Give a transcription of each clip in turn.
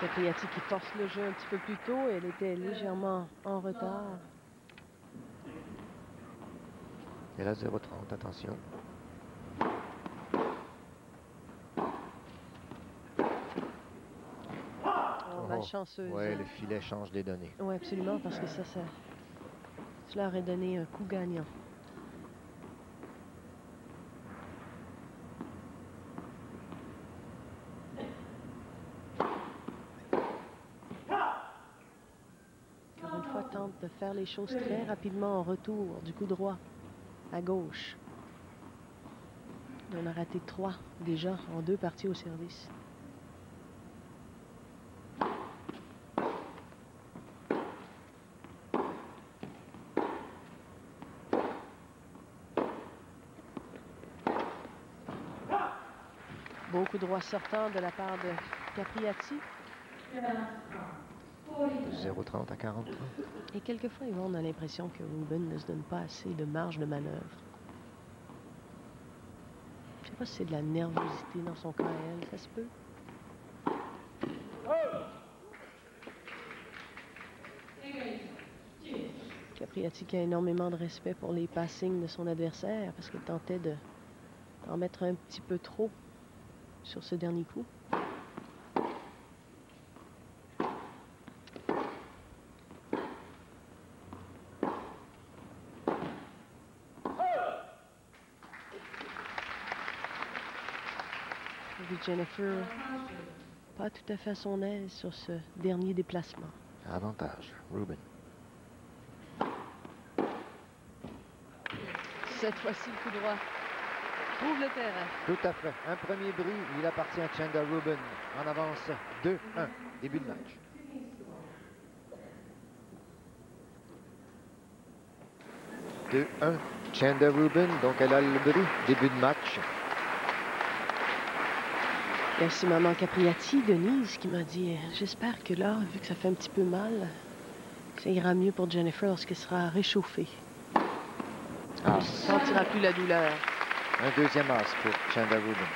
Capriati qui force le jeu un petit peu plus tôt. Elle était légèrement en retard. Et là, 0,30, attention. Malchanceuse. Oui, le filet change les données. Oui, absolument, parce que cela aurait donné un coup gagnant. Encore une fois, tente de faire les choses très rapidement en retour du coup droit à gauche. On a raté 3 déjà en 2 parties au service. Beau coup droit sortant de la part de Capriati. 0,30 à 43. Et quelquefois, on a l'impression que Rubin ne se donne pas assez de marge de manœuvre. Je ne sais pas si c'est de la nervosité dans son cas à elle, ça se peut. Capriati qui a énormément de respect pour les passings de son adversaire parce qu'il tentait d'en mettre un petit peu trop sur ce dernier coup. Jennifer, pas tout à fait à son aise sur ce dernier déplacement. Avantage, Rubin. Cette fois-ci, le coup droit ouvre le terrain. Tout à fait. Un premier bris, il appartient à Chanda Rubin. En avance 2-1, début de match. Chanda Rubin, donc elle a le bris, début de match. Il y a aussi maman Capriati, Denise, qui m'a dit « J'espère que là, vu que ça fait un petit peu mal, ça ira mieux pour Jennifer lorsqu'elle sera réchauffée. Elle ne sentira plus la douleur. » Un deuxième as pour Chanda Rubin.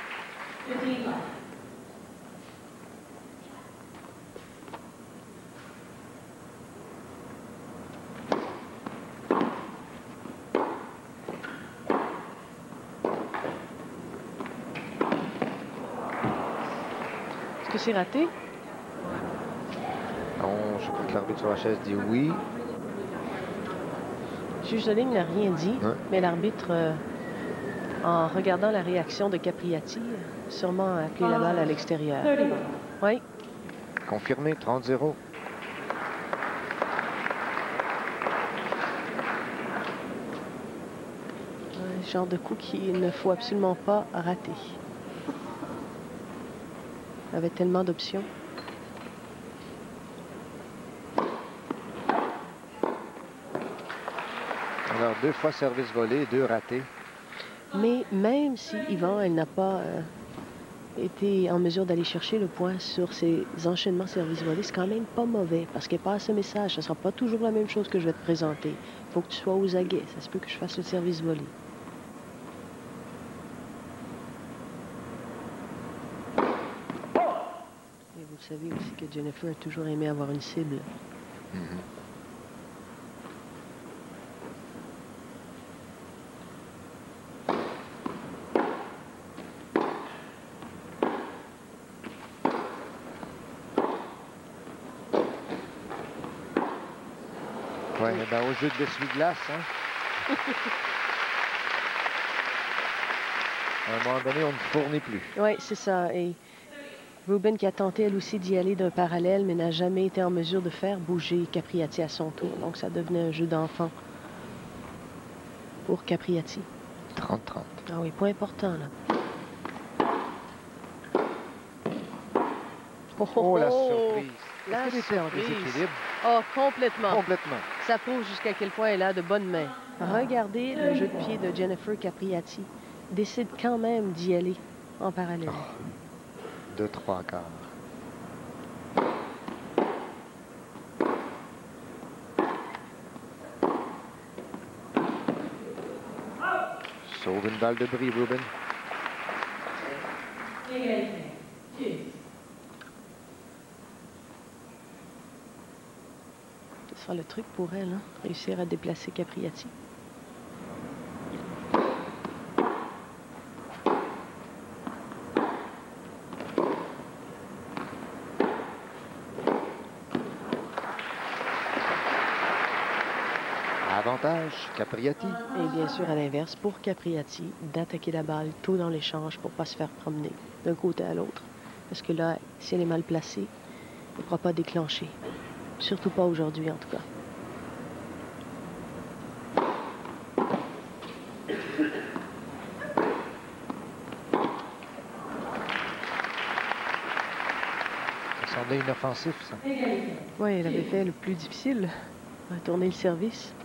Est-ce que c'est raté? Non, je crois que l'arbitre sur la chaise dit oui. Le juge de ligne n'a rien dit, mais l'arbitre, en regardant la réaction de Capriati, sûrement a appelé la balle à l'extérieur. Oui. Confirmé, 30-0. Un genre de coup qu'il ne faut absolument pas rater. Il avait tellement d'options. Alors, 2 fois service volé, 2 ratés. Mais même si Yvan, elle n'a pas été en mesure d'aller chercher le point sur ses enchaînements service volés, c'est quand même pas mauvais parce qu'elle passe ce message. Ce ne sera pas toujours la même chose que je vais te présenter. Il faut que tu sois aux aguets. Ça se peut que je fasse le service volé. Et vous savez aussi que Jennifer a toujours aimé avoir une cible. Oui, mais ben, au jeu de l'essuie-glace, hein. À un moment donné, on ne fournit plus. Oui, c'est ça. Et Rubin qui a tenté, elle aussi, d'y aller d'un parallèle, mais n'a jamais été en mesure de faire bouger Capriati à son tour. Donc, ça devenait un jeu d'enfant pour Capriati. 30-30. Ah oui, point important, là. Oh, la surprise. La Est-ce qu'elle était en surprise. déséquilibre? Oh, complètement. Complètement. Ça prouve jusqu'à quel point elle a de bonnes mains. Regardez le jeu de pied de Jennifer Capriati. Décide quand même d'y aller en parallèle. 2-3 quarts. Sauve une balle de bris, Rubin. Ce sera le truc pour elle, hein? Réussir à déplacer Capriati. Avantage, Capriati. Et bien sûr, à l'inverse, pour Capriati, d'attaquer la balle tôt dans l'échange pour ne pas se faire promener d'un côté à l'autre. Parce que là, si elle est mal placée, elle ne pourra pas déclencher. Surtout pas aujourd'hui, en tout cas. Ça semblait inoffensif, ça. Oui, elle avait fait le plus difficile, retourner le service.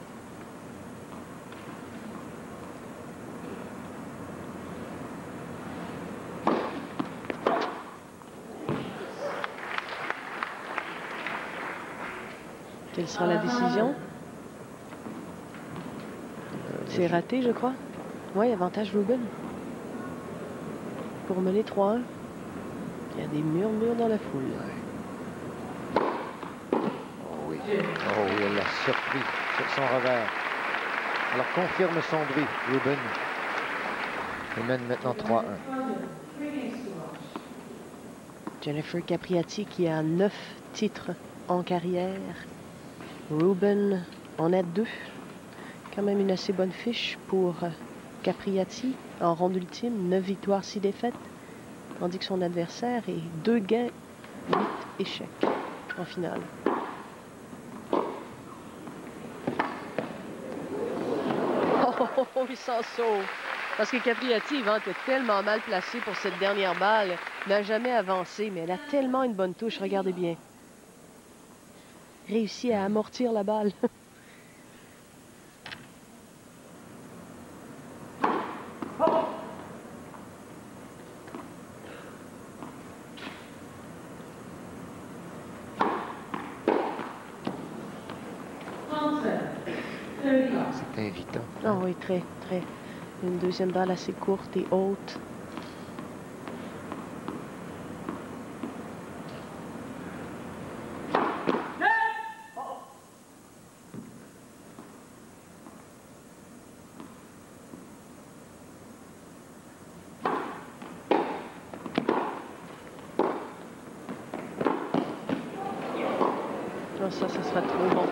Quelle sera la décision? C'est raté, je crois. Oui, avantage Ruben. Pour mener 3-1. Il y a des murmures dans la foule. Oh oui, elle l'a surpris sur son revers. Alors confirme son bris, Ruben. Il mène maintenant 3-1. Jennifer Capriati qui a 9 titres en carrière. Ruben en a 2. Quand même une assez bonne fiche pour Capriati en ronde ultime. 9 victoires, 6 défaites. Tandis que son adversaire est 2 gains, 8 échecs en finale. Oh, il s'en sauve. Parce que Capriati, Yvan, était tellement mal placé pour cette dernière balle. N'a jamais avancé, mais elle a tellement une bonne touche. Regardez bien. Réussit à amortir la balle. C'est invitant. Oh oui, très, très. Une deuxième balle assez courte et haute. Oh, ça sera trop bon.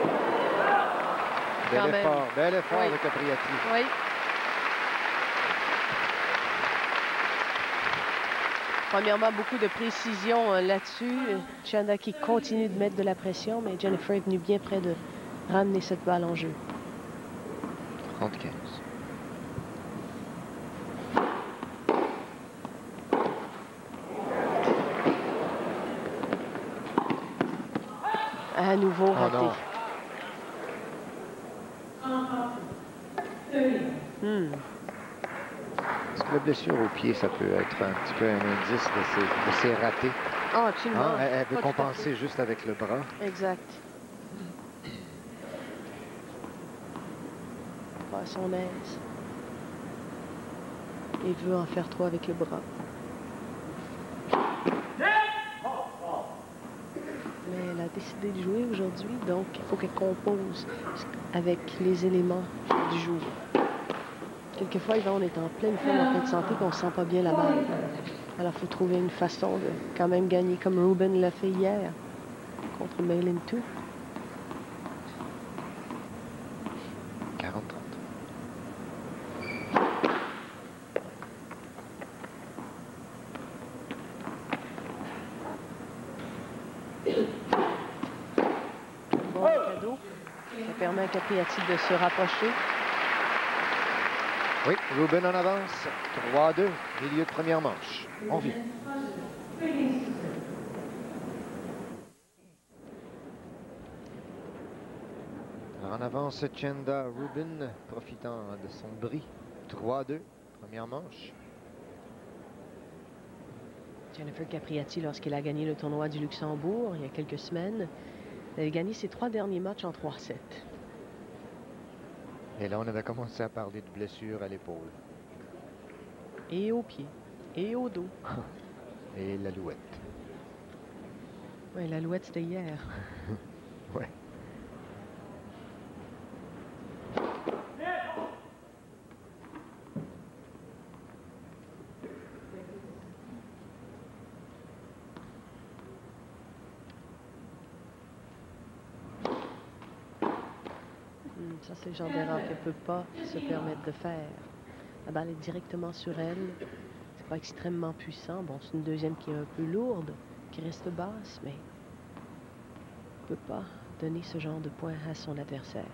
Bel effort Oui. de Capriati. Oui. Premièrement, beaucoup de précision là-dessus. Chanda qui continue de mettre de la pression, mais Jennifer est venue bien près de ramener cette balle en jeu. 35. À nouveau raté. non. Est-ce que la blessure au pied, ça peut être un petit peu un indice de ces ratés? Ah, absolument. Hein? Elle veut Pas tout à compenser juste avec le bras. Exact. Pas à son aise. Il veut en faire 3 avec le bras. Mais elle a décidé de jouer aujourd'hui, donc il faut qu'elle compose avec les éléments du jour. Quelquefois, Yvan, on est en pleine forme, en pleine santé, puis on ne sent pas bien la balle. Alors, il faut trouver une façon de quand même gagner, comme Ruben l'a fait hier contre Maylin 2. 40-30. Bon cadeau. Ça permet à Capriati de se rapprocher. Oui, Ruben en avance. 3-2, milieu de première manche. On vit. Alors en avance, Chanda Ruben, profitant de son bris. 3-2, première manche. Jennifer Capriati, lorsqu'elle a gagné le tournoi du Luxembourg il y a quelques semaines, elle a gagné ses 3 derniers matchs en 3-7. Et là, on avait commencé à parler de blessure à l'épaule. Et au pied. Et au dos. Et l'alouette. Oui, l'alouette, c'était hier. Ouais. Ça, c'est le genre d'erreur qu'elle ne peut pas se permettre de faire. La balle est directement sur elle. C'est pas extrêmement puissant. Bon, c'est une deuxième qui est un peu lourde, qui reste basse, mais ne peut pas donner ce genre de point à son adversaire.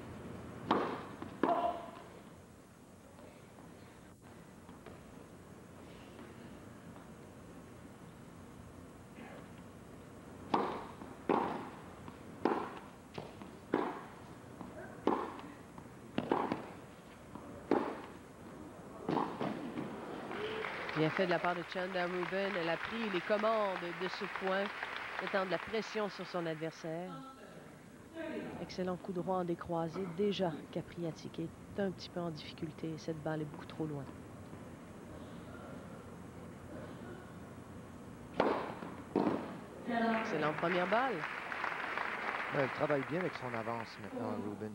Bien fait de la part de Chanda Rubin. Elle a pris les commandes de ce point, mettant de la pression sur son adversaire. Excellent coup droit en décroisé. Déjà, Capriati qui est un petit peu en difficulté. Cette balle est beaucoup trop loin. Excellent première balle. Elle travaille bien avec son avance maintenant, Rubin.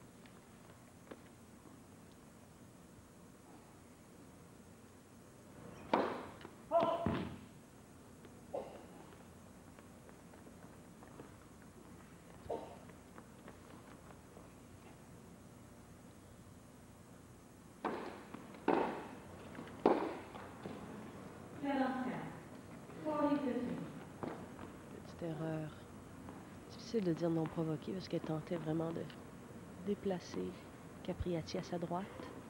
Petite erreur. Difficile de dire non provoquée parce qu'elle tentait vraiment de déplacer Capriati à sa droite.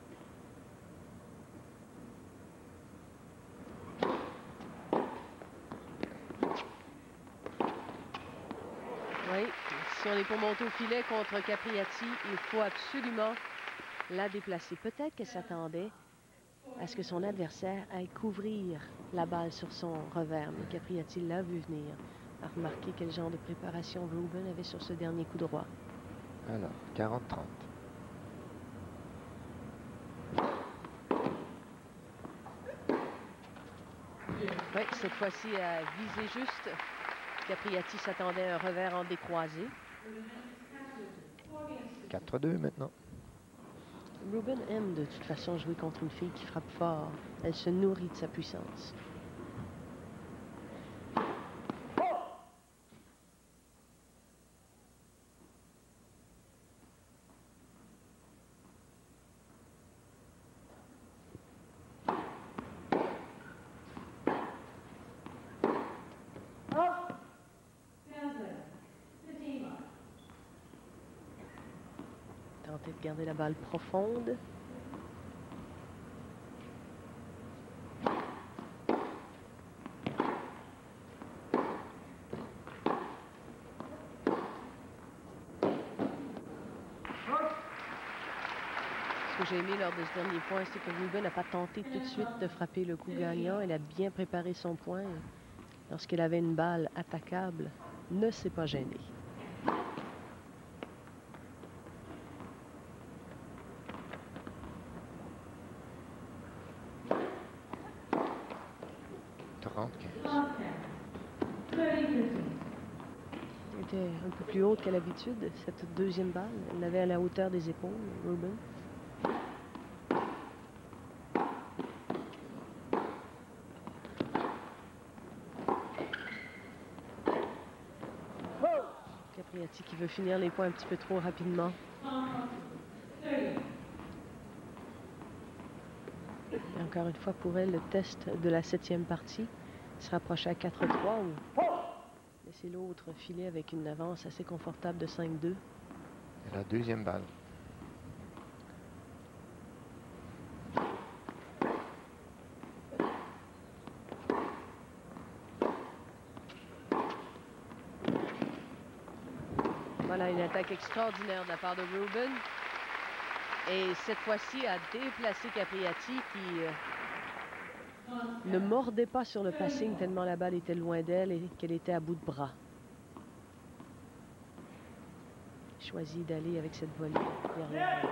Oui, si on est pour monter au filet contre Capriati, il faut absolument la déplacer. Peut-être qu'elle s'attendait à ce que son adversaire aille couvrir la balle sur son revers, mais Capriati l'a vu venir. A remarqué quel genre de préparation Rubin avait sur ce dernier coup droit. Alors, 40-30. Oui, cette fois-ci, à viser juste. Capriati s'attendait à un revers en décroisé. 4-2 maintenant. Rubin aime de toute façon jouer contre une fille qui frappe fort. Elle se nourrit de sa puissance. Tenter de garder la balle profonde. Ce que j'ai aimé lors de ce dernier point, c'est que Rubin n'a pas tenté tout de suite de frapper le coup gagnant. Elle a bien préparé son point. Lorsqu'elle avait une balle attaquable, ne s'est pas gênée. Elle était un peu plus haute qu'à l'habitude, cette deuxième balle. Elle l'avait à la hauteur des épaules, Rubin. Capriati qui veut finir les points un petit peu trop rapidement. Et encore une fois pour elle, le test de la 7e partie se rapproche à 4-3 ou laisser l'autre filer avec une avance assez confortable de 5-2. Et la deuxième balle. Voilà une attaque extraordinaire de la part de Rubin. Et cette fois-ci a déplacé Capriati qui ne mordait pas sur le passing tellement la balle était loin d'elle et qu'elle était à bout de bras. Choisit d'aller avec cette volée derrière.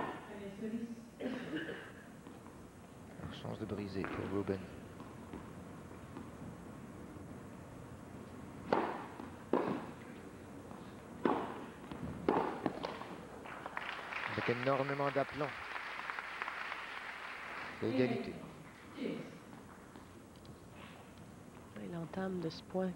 Chance de briser pour Rubin. Avec énormément d'aplomb. L'égalité. L'entame de ce point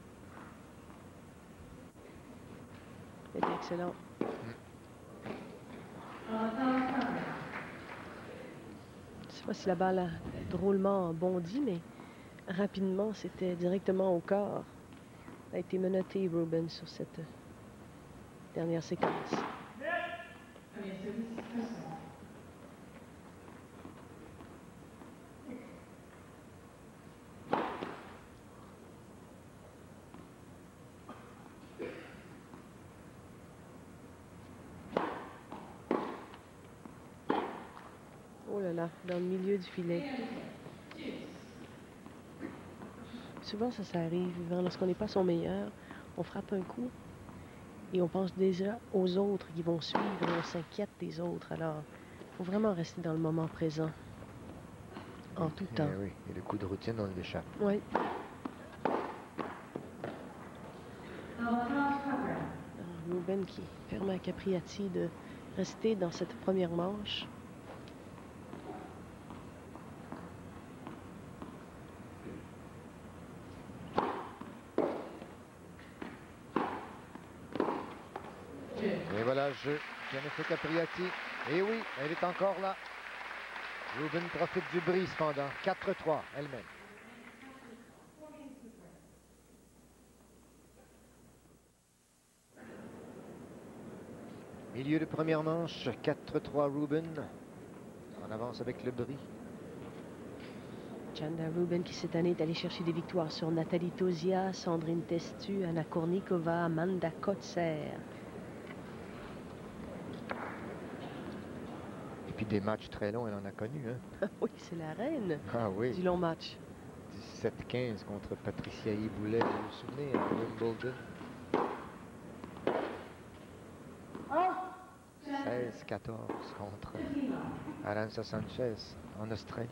est excellent. Je ne sais pas si la balle a drôlement bondi, mais rapidement, c'était directement au corps. Il a été menotté, Ruben, sur cette dernière séquence. Oh là là, dans le milieu du filet. Souvent, ça arrive. Lorsqu'on n'est pas son meilleur, on frappe un coup et on pense déjà aux autres qui vont suivre et on s'inquiète des autres. Alors, il faut vraiment rester dans le moment présent, en tout temps. Oui, et le coup de routine, on l'échappe. Oui. Ruben qui permet à Capriati de rester dans cette première manche. Et voilà, jeu. Jennifer Capriati. Et oui, elle est encore là. Ruben profite du bris cependant. 4-3, elle-même. Milieu de première manche, 4-3 Ruben. On avance avec le bris. Chanda Ruben qui cette année est allé chercher des victoires sur Nathalie Tauziat, Sandrine Testu, Anna Kournikova, Amanda Kotzer. Et puis des matchs très longs, elle en a connu. Hein? Oui, c'est la reine du long match. 17-15 contre Patricia Iboulet, vous vous souvenez, à Wimbledon. 16-14 contre Arantxa Sanchez en Australie.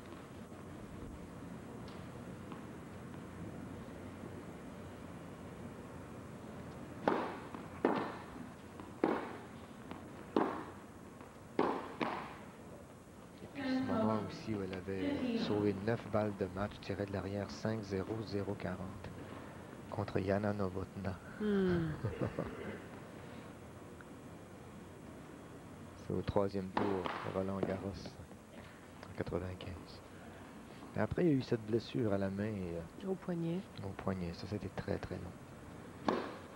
Et puis ce moment aussi où elle avait sauvé 9 balles de match, tiré de l'arrière 5-0, 0-40 contre Jana Novotná. C'est au 3e tour de Roland Garros en 95. Et après, il y a eu cette blessure à la main et au poignet. Au poignet, ça c'était très très long.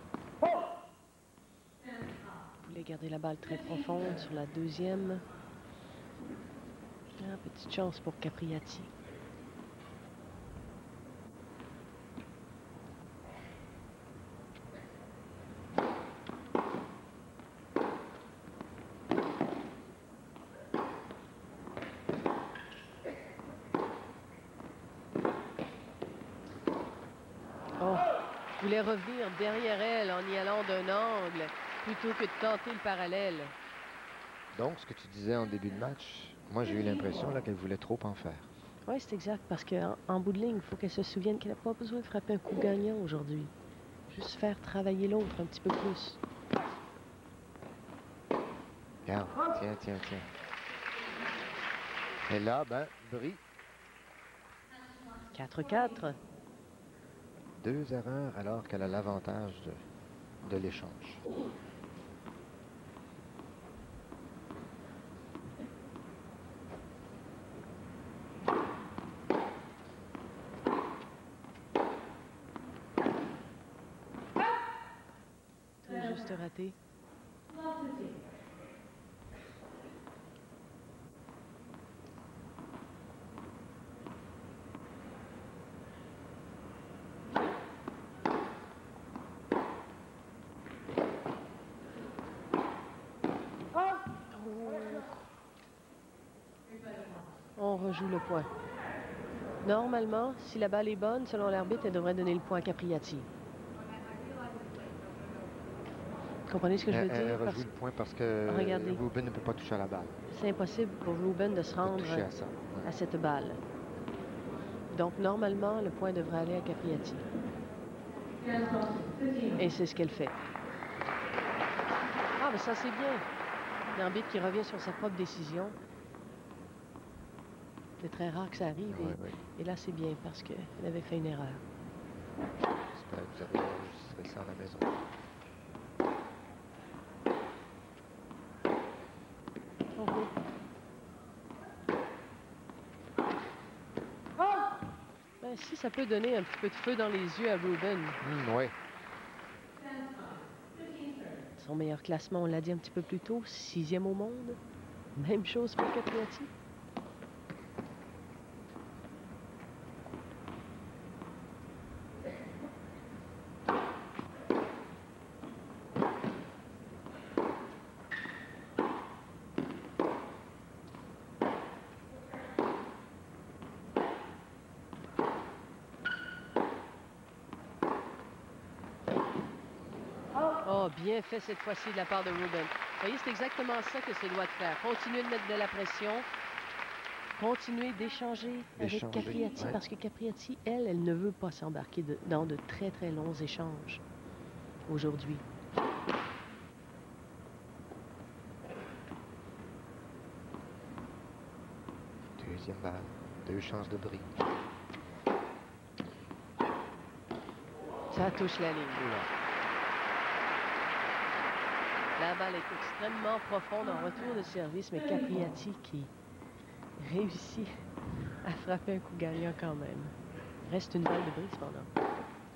Vous voulez garder la balle très profonde sur la deuxième. Petite chance pour Capriati. Voulait revenir derrière elle en y allant d'un angle plutôt que de tenter le parallèle. Donc, ce que tu disais en début de match, moi j'ai eu l'impression qu'elle voulait trop en faire. Oui, c'est exact, parce qu'en bout de ligne, il faut qu'elle se souvienne qu'elle n'a pas besoin de frapper un coup gagnant aujourd'hui. Juste faire travailler l'autre un petit peu plus. Regarde, tiens. Et là, ben, bris. 4-4. 2 erreurs alors qu'elle a l'avantage de l'échange. Tout juste raté. On rejoue le point. Normalement, si la balle est bonne, selon l'arbitre, elle devrait donner le point à Capriati. Comprenez ce que je veux dire? Elle rejoue le point parce que Ruben ne peut pas toucher à la balle. C'est impossible pour Ruben de se rendre à cette balle. Donc, normalement, le point devrait aller à Capriati. Et c'est ce qu'elle fait. Ah, mais ça, c'est bien. L'arbitre qui revient sur sa propre décision. C'est très rare que ça arrive. Et là, c'est bien parce qu'elle avait fait une erreur. J'espère que vous avez enregistré ça à la maison. Si ça peut donner un petit peu de feu dans les yeux à Rubin. Oui. Son meilleur classement, on l'a dit un petit peu plus tôt, 6e au monde. Même chose pour Capriati. Oh, bien fait cette fois-ci de la part de Rubin. Vous voyez, c'est exactement ça que c'est doit de faire. Continuer de mettre de la pression. Continuer d'échanger avec Capriati, parce que Capriati, elle ne veut pas s'embarquer dans de très, très longs échanges aujourd'hui. Deuxième balle. 2 chances de bris. Ça touche la ligne. La balle est extrêmement profonde en retour de service, mais Capriati qui réussit à frapper un coup gagnant quand même. Reste une balle de bris cependant.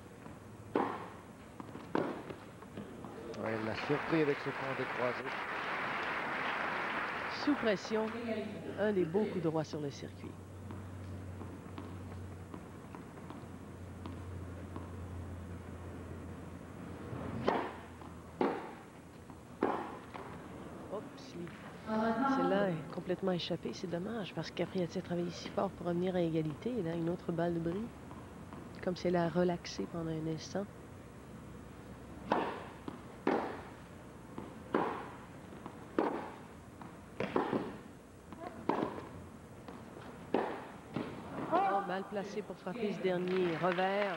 Ouais, il l'a surpris avec ce fond décroisé. Sous pression, un des beaux coups droits sur le circuit. Celle-là est complètement échappée. C'est dommage parce que Capriati a travaillé si fort pour revenir à égalité. Et là, une autre balle de bris. Comme si elle a relaxé pendant un instant. Oh, mal placé pour frapper ce dernier revers.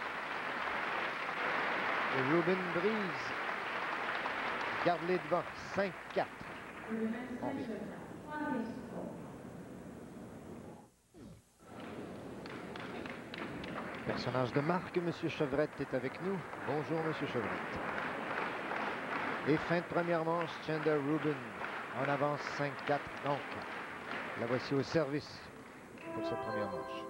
Et Rubin brise. Garde les devants. 5-4. Personnage de marque, M. Chevrette est avec nous. Bonjour, M. Chevrette. Et fin de première manche, Chandler Rubin en avance 5-4. Donc, la voici au service pour cette première manche.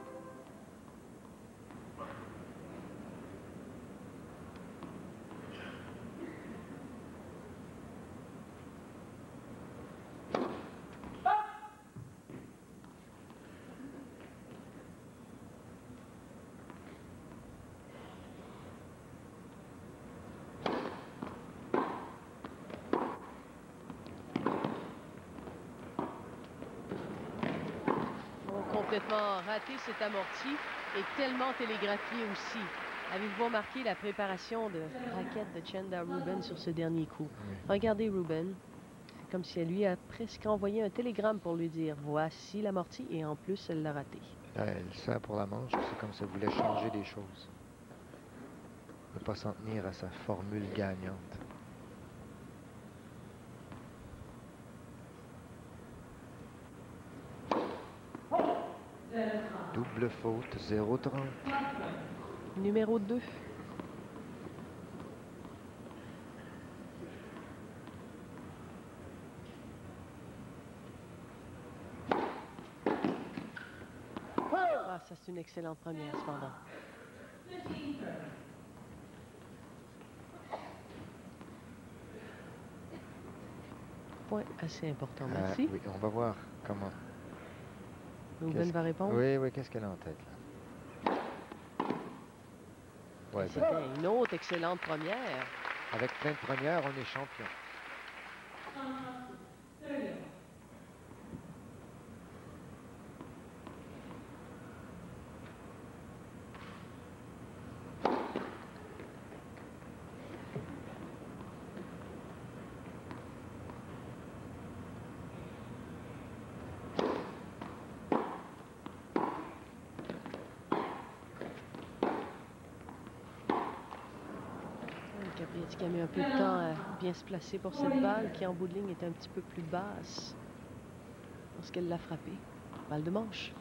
Complètement raté cet amorti et tellement télégraphié aussi. Avez-vous remarqué la préparation de raquette de Chandler Rubin sur ce dernier coup? Oui. Regardez Rubin, comme si elle lui a presque envoyé un télégramme pour lui dire voici l'amorti et en plus elle l'a raté. Elle sert pour la manche, c'est comme si elle voulait changer des choses. Ne pas s'en tenir à sa formule gagnante. Double faute, 0-30. Numéro 2. Ah, ça c'est une excellente première, cependant. Point assez important, merci. Oui, on va voir comment. Rubin va répondre? Oui, qu'est-ce qu'elle a en tête, là? Ouais, c'était une autre excellente première. Avec plein de premières, on est champion. Capriati qui a mis un peu de temps à bien se placer pour cette balle qui en bout de ligne est un petit peu plus basse lorsqu'elle l'a frappée. Balle de manche.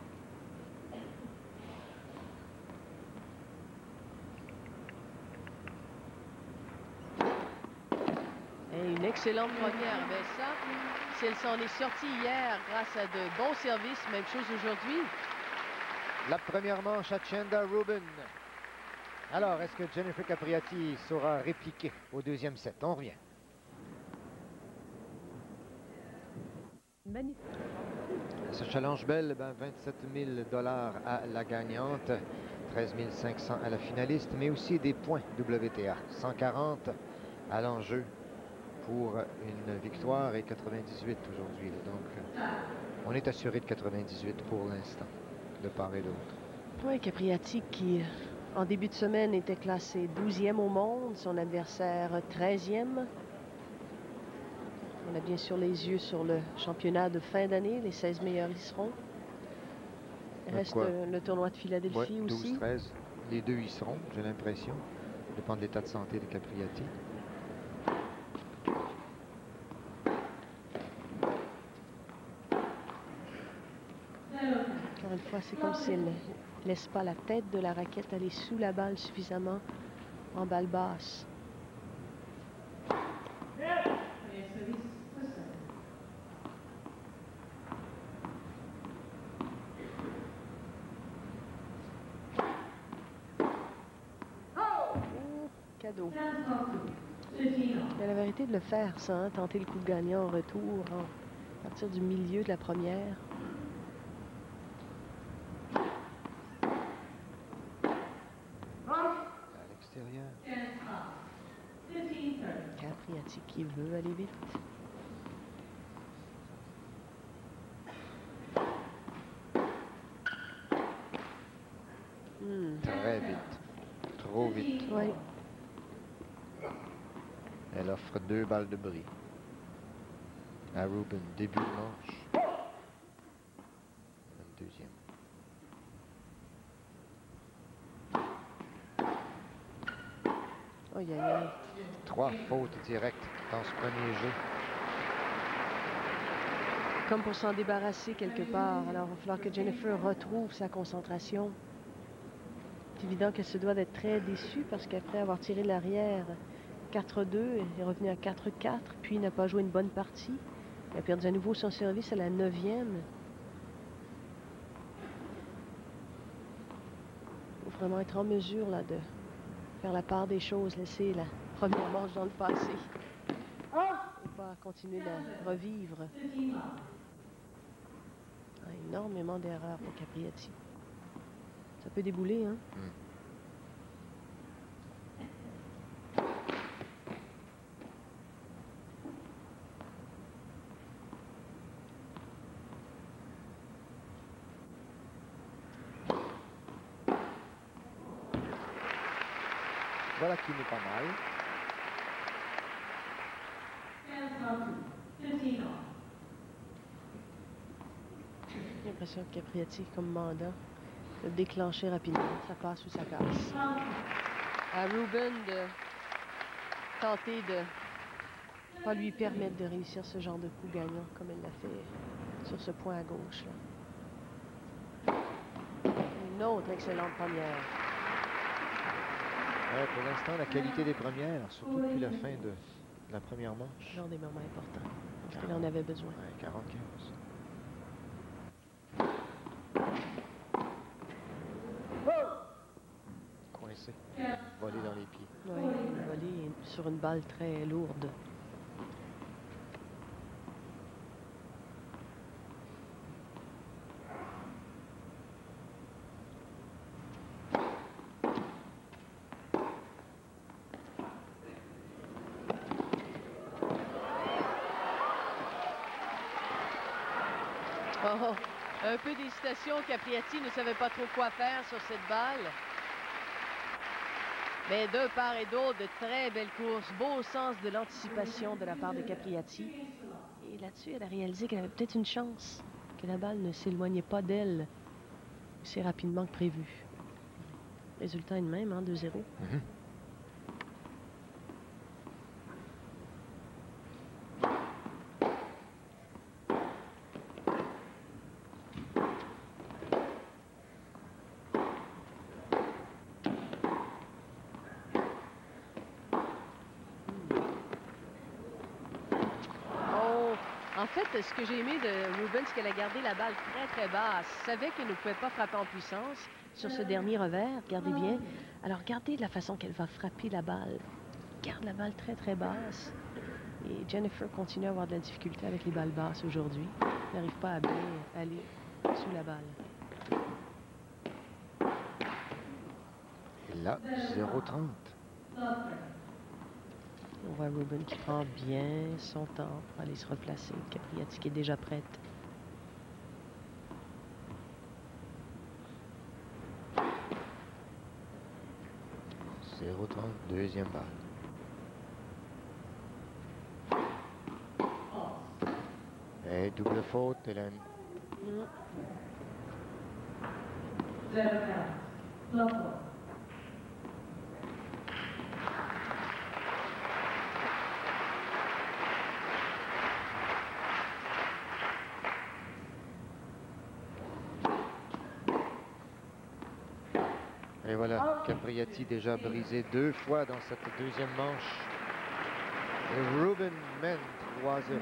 Et une excellente première. Mais ça, si elle s'en est sortie hier grâce à de bons services, même chose aujourd'hui. La première manche à Chanda Rubin. Alors, est-ce que Jennifer Capriati saura répliquer au deuxième set? On revient. Magnifique. Ce challenge belle, 27 000 $ à la gagnante, 13 500 à la finaliste, mais aussi des points WTA. 140 à l'enjeu pour une victoire et 98 aujourd'hui. Donc, on est assuré de 98 pour l'instant, de part et d'autre. Oui, Capriati qui, en début de semaine, était classé 12e au monde, son adversaire 13e. On a bien sûr les yeux sur le championnat de fin d'année, les 16 meilleurs y seront. Il reste le tournoi de Philadelphie aussi. 12-13, les deux y seront, j'ai l'impression. Ça dépend de l'état de santé de Capriati. Encore une fois, c'est comme si elle ne laisse pas la tête de la raquette aller sous la balle suffisamment en balle basse. Cadeau. Mais la vérité de le faire, ça, hein, tenter le coup de gagnant en retour, à partir du milieu de la première. À l'extérieur. Capriati qui veut aller vite. Très vite. Trop vite. Oui. Elle offre 2 balles de bris à Rubin, début de manche. Le deuxième. Oh, y a 3 fautes directes dans ce premier jeu. Comme pour s'en débarrasser quelque part. Alors, il va falloir que Jennifer retrouve sa concentration. C'est évident qu'elle se doit d'être très déçue parce qu'après avoir tiré l'arrière 4-2, elle est revenue à 4-4, puis n'a pas joué une bonne partie. Elle a perdu à nouveau son service à la 9e. Il faut vraiment être en mesure là, de faire la part des choses, laisser la première manche dans le passé. Et pas continuer de la revivre. Énormément d'erreurs pour Capriati. Ça peut débouler, hein? Voilà qui n'est pas mal. J'ai l'impression que Capriati, comme mandat, de déclencher rapidement. Ça passe ou ça casse. À Rubin de tenter de ne pas lui permettre de réussir ce genre de coup gagnant comme elle l'a fait sur ce point à gauche. Là. Une autre excellente première. Pour l'instant, la qualité des premières, surtout depuis la fin de la première manche. Genre des moments importants. Parce qu'elle en avait besoin. Ouais, 45. Coincé. Volé dans les pieds. Oui, volé sur une balle très lourde. Oh, un peu d'hésitation. Capriati ne savait pas trop quoi faire sur cette balle. Mais de part et d'autre, de très belles courses. Beau sens de l'anticipation de la part de Capriati. Et là-dessus, elle a réalisé qu'elle avait peut-être une chance. Que la balle ne s'éloignait pas d'elle aussi rapidement que prévu. Résultat est le même, hein, 2-0. En fait, ce que j'ai aimé de Rubin, c'est qu'elle a gardé la balle très, très basse. Elle savait qu'elle ne pouvait pas frapper en puissance sur ce dernier revers. Regardez bien. Alors, regardez de la façon qu'elle va frapper la balle. Garde la balle très, très basse. Et Jennifer continue à avoir de la difficulté avec les balles basses aujourd'hui. Elle n'arrive pas à bien aller sous la balle. Et là, 0,30. On voit Rubin qui prend bien son temps pour aller se replacer. Capriati qui est déjà prête. « 0,30, deuxième balle. Et double faute, Hélène. Et voilà, Capriati déjà brisé 2 fois dans cette deuxième manche. Et Rubin mène 3-0.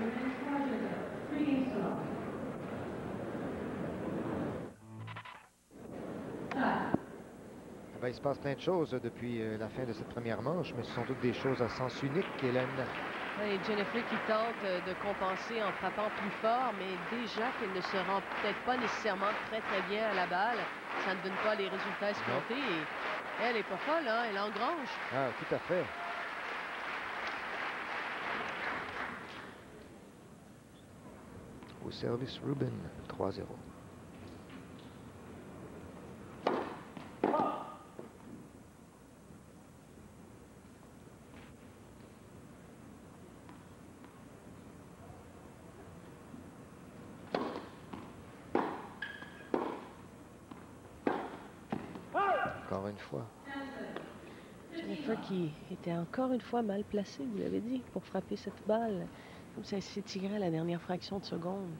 Il se passe plein de choses depuis la fin de cette première manche, mais ce sont toutes des choses à sens unique, Hélène. Et Jennifer qui tente de compenser en frappant plus fort, mais déjà qu'elle ne se rend peut-être pas nécessairement très, très bien à la balle, ça ne donne pas les résultats escomptés. Et elle n'est pas folle, hein? Elle engrange. Ah, tout à fait. Au service, Rubin, 3-0. Encore une fois. Jennifer qui était encore une fois mal placée, vous l'avez dit, pour frapper cette balle. Comme ça s'est tiré à la dernière fraction de seconde.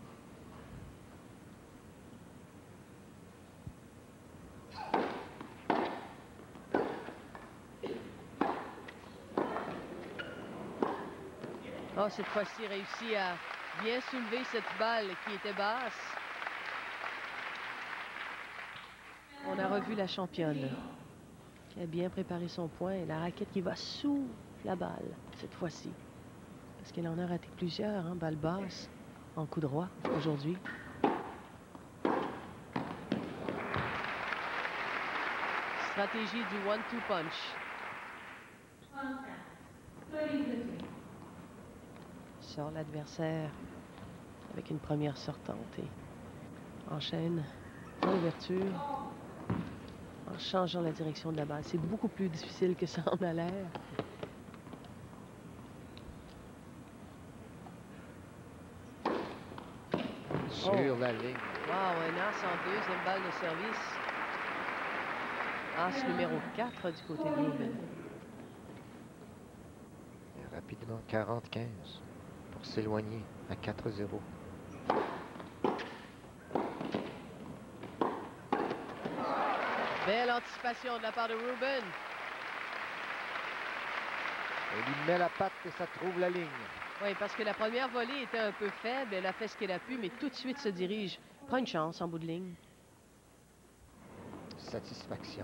Oh, cette fois-ci, réussi à bien soulever cette balle qui était basse. On a revu la championne qui a bien préparé son point et la raquette qui va sous la balle cette fois-ci. Parce qu'elle en a raté plusieurs, hein, balles basses en coup droit aujourd'hui. Stratégie du one-two punch. Sort l'adversaire avec une première sortante et enchaîne dans l'ouverture en changeant la direction de la balle. C'est beaucoup plus difficile que ça en a l'air. Sur la ligne. Wow, un as en deuxième balle de service. As numéro 4 du côté de Rubin. Et rapidement, 40-15 pour s'éloigner à 4-0. Belle anticipation de la part de Rubin. Elle lui met la patte et ça trouve la ligne. Oui, parce que la première volée était un peu faible. Elle a fait ce qu'elle a pu, mais tout de suite se dirige. Prend une chance en bout de ligne. Satisfaction.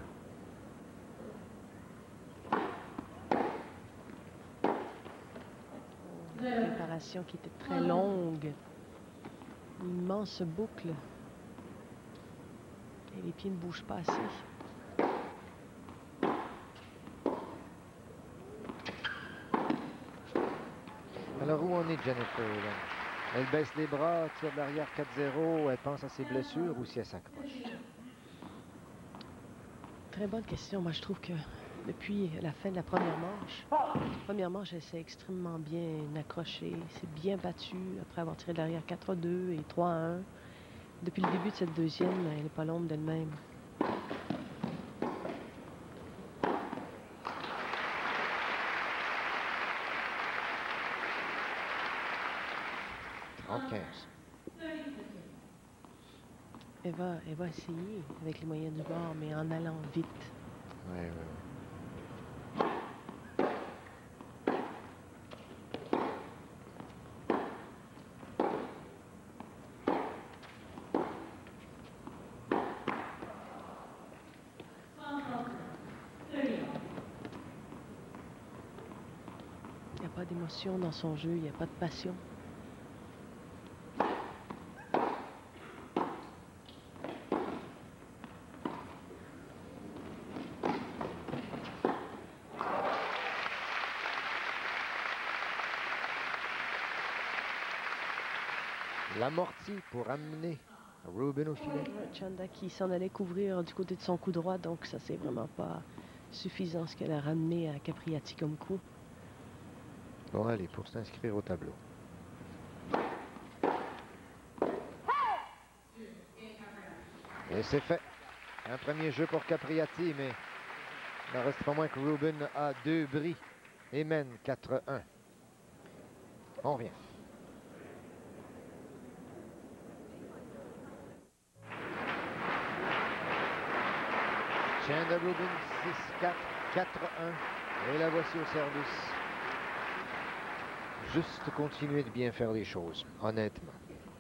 Une préparation qui était très longue. Une immense boucle. Et les pieds ne bougent pas assez. Alors, où en est Jennifer? Elle baisse les bras, tire derrière 4-0. Elle pense à ses blessures ou si elle s'accroche? Très bonne question. Moi, je trouve que depuis la fin de la première manche, elle s'est extrêmement bien accrochée. C'est bien battu après avoir tiré derrière 4-2 et 3-1. Depuis le début de cette deuxième, elle n'est pas l'ombre d'elle-même. Elle va essayer avec les moyens du bord, mais en allant vite. Oui, oui, oui. d'émotion dans son jeu, il n'y a pas de passion. L'amorti pour amener Rubin au filet. Chanda qui s'en allait couvrir du côté de son coup droit, donc ça c'est vraiment pas suffisant ce qu'elle a ramené à Capriati comme coup. Bon, allez, pour s'inscrire au tableau. Et c'est fait. Un premier jeu pour Capriati, mais il n'en reste pas moins que Rubin a 2 bris et mène 4-1. On revient. Chanda Rubin 6-4, 4-1. Et la voici au service. Juste continuer de bien faire les choses, honnêtement.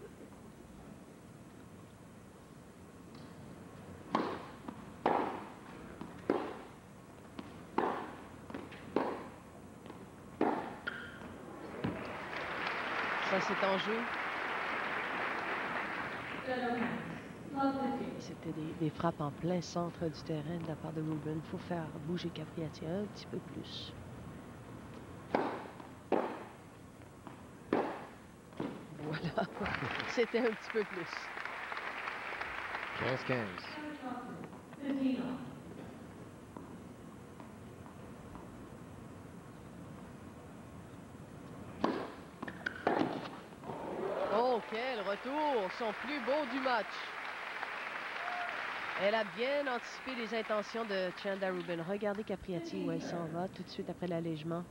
Ça, c'est en jeu. C'était des frappes en plein centre du terrain de la part de Rubin. Il faut faire bouger Capriati un petit peu plus. Voilà. C'était un petit peu plus. 15-15. Oh, quel retour! Son plus beau du match. Elle a bien anticipé les intentions de Chanda Rubin. Regardez Capriati où elle s'en va tout de suite après l'allègement.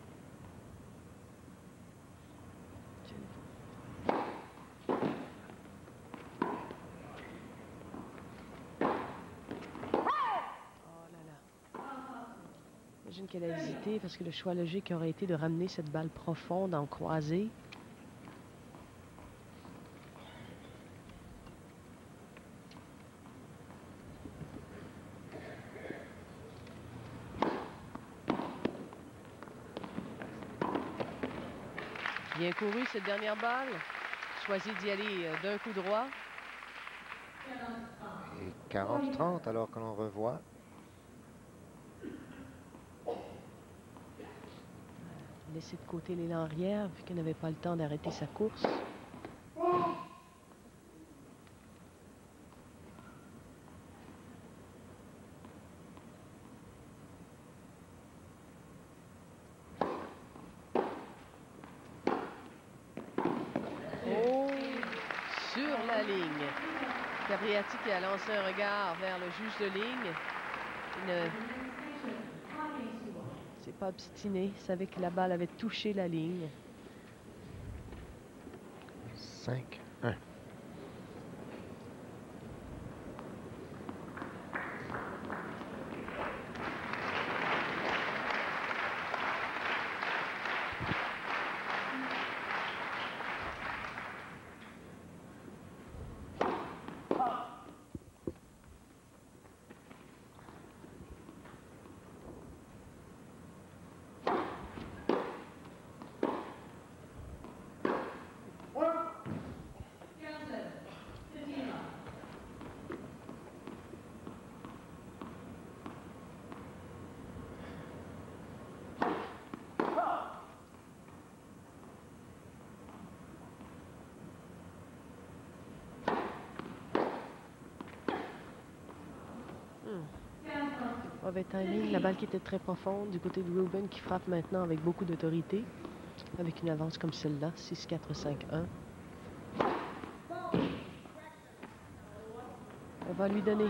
Oh là là. J'imagine qu'elle a hésité parce que le choix logique aurait été de ramener cette balle profonde en croisée. Bien couru cette dernière balle. Choisi d'y aller d'un coup droit. Et 40-30 alors que l'on revoit. Laisser de côté l'élan arrière vu qu'elle n'avait pas le temps d'arrêter sa course. Oh, sur la ligne. Capriati qui a lancé un regard vers le juge de ligne. Il ne s'est pas obstiné. Il savait que la balle avait touché la ligne. 5-1. Mauvais timing, la balle qui était très profonde du côté de Rubin qui frappe maintenant avec beaucoup d'autorité. Avec une avance comme celle-là, 6-4-5-1. On va lui donner.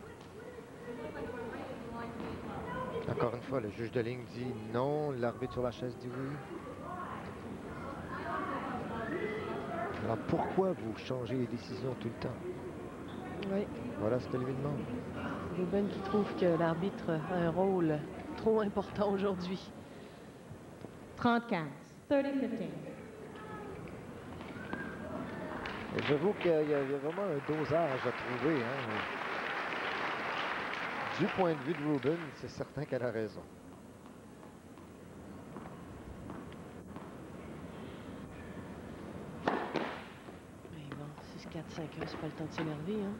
Encore une fois, le juge de ligne dit non, l'arbitre sur la chaise dit oui. Alors pourquoi vous changez les décisions tout le temps? Oui. Voilà ce que lui demande. Rubin qui trouve que l'arbitre a un rôle trop important aujourd'hui. 30-15. 30-15. J'avoue qu'il y a vraiment un dosage à trouver. Hein. Du point de vue de Rubin, c'est certain qu'elle a raison. 4-5-1, c'est pas le temps de s'énerver, hein?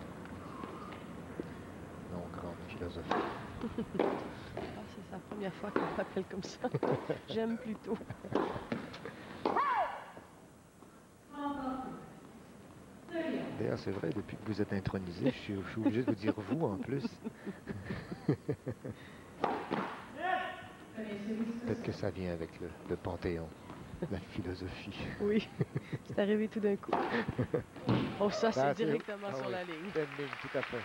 Non, grande philosophie. Ah, c'est la première fois qu'on m'appelle comme ça. J'aime plutôt. D'ailleurs, c'est vrai, depuis que vous êtes intronisé, je suis obligé de vous dire vous en plus. Peut-être que ça vient avec le panthéon, la philosophie. Oui, c'est arrivé tout d'un coup. Oh, ça, c'est Ah, directement ah sur oui, la ligne. pleine ligne, tout à fait.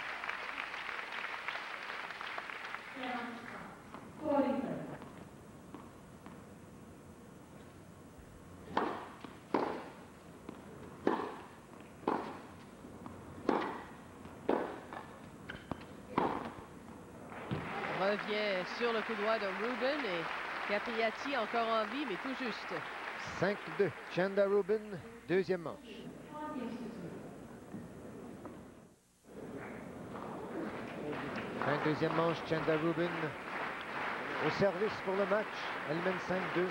Revient sur le coup droit de Rubin et Capriati encore en vie, mais tout juste. 5-2. Chanda Rubin, deuxième manche. Fin de deuxième manche, Chanda Rubin au service pour le match. Elle mène 5-2.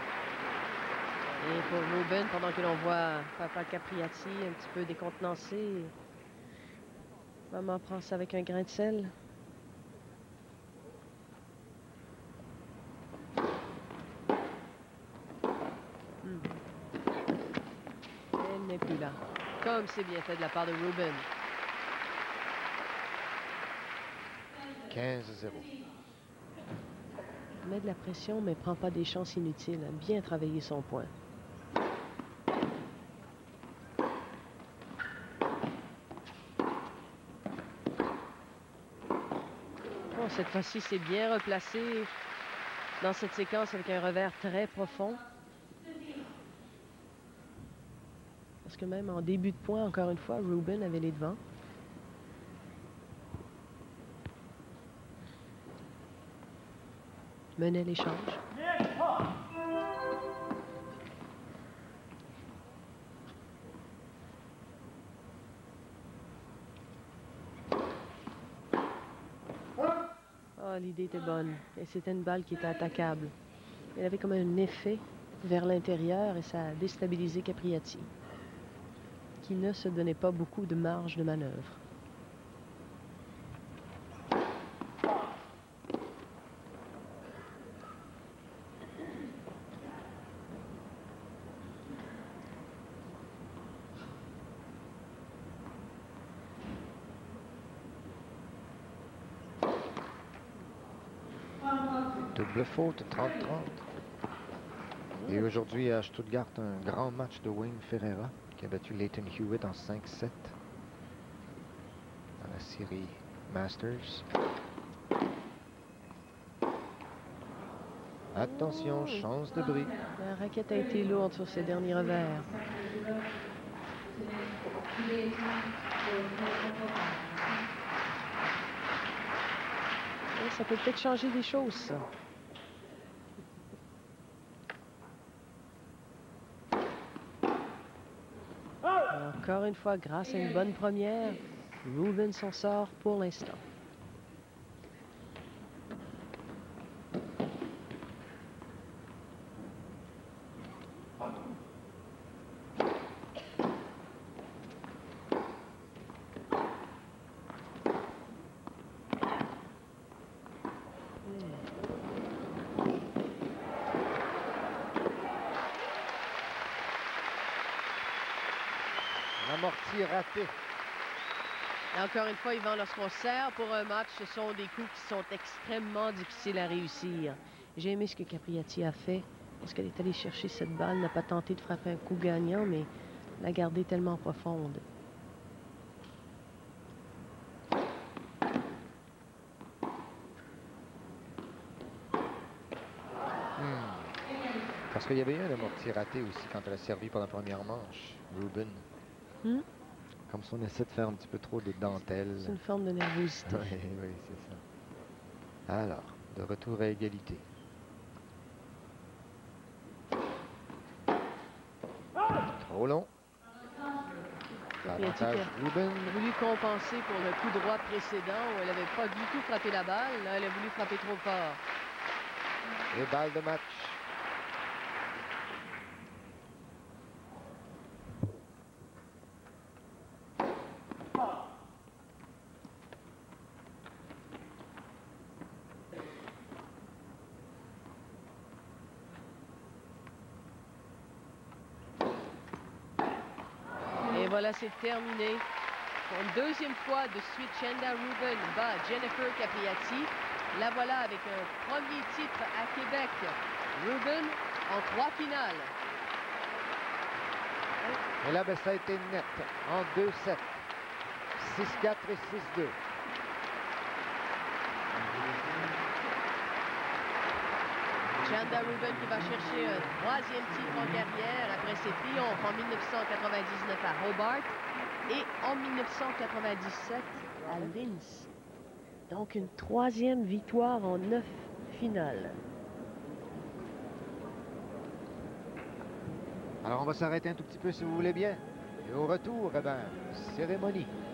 Et pour Rubin, pendant que l'on voit Papa Capriati un petit peu décontenancé, maman prend ça avec un grain de sel. Elle n'est plus là. Comme c'est bien fait de la part de Rubin. 15-0. Met de la pression, mais prend pas des chances inutiles. A bien travaillé son point. Bon, cette fois-ci, c'est bien replacé dans cette séquence avec un revers très profond. Parce que même en début de point, encore une fois, Rubin avait les devants. Menait l'échange. Oh, l'idée était bonne. Et c'était une balle qui était attaquable. Elle avait comme un effet vers l'intérieur et ça a déstabilisé Capriati, qui ne se donnait pas beaucoup de marge de manœuvre. Double faute, 30-30. Et aujourd'hui à Stuttgart, un grand match de Wayne Ferreira qui a battu Leighton Hewitt en 5-7 dans la série Masters. Attention, chance de bris. La raquette a été lourde sur ses derniers revers. Et ça peut peut-être changer des choses, ça. Encore une fois, grâce à une bonne première, Rubin s'en sort pour l'instant. Amorti raté. Et encore une fois, Yvan, lorsqu'on sert pour un match, ce sont des coups qui sont extrêmement difficiles à réussir. J'ai aimé ce que Capriati a fait. Lorsqu'elle est allée chercher cette balle, n'a pas tenté de frapper un coup gagnant, mais l'a gardée tellement profonde. Parce qu'il y avait eu un amorti raté aussi quand elle a servi pour la première manche, Rubin. Comme si on essaie de faire un petit peu trop de dentelle. C'est une forme de nervosité. Oui, oui, c'est ça. Alors, de retour à égalité. Trop long. L'avantage Rubin. Elle a voulu compenser pour le coup droit précédent où elle n'avait pas du tout frappé la balle. Là, elle a voulu frapper trop fort. Et balle de match. voilà, c'est terminé. Pour une deuxième fois de suite, Chanda Rubin bat Jennifer Capriati. La voilà avec un premier titre à Québec. Rubin en 3 finales. Et là, ben, ça a été net en 2-7. 6-4 et 6-2. Chanda Rubin qui va chercher un 3e titre en carrière après ses triomphes en 1999 à Hobart et en 1997 à Linz. Donc une 3e victoire en 9 finales. Alors on va s'arrêter un tout petit peu si vous voulez bien. Et au retour, eh ben, cérémonie.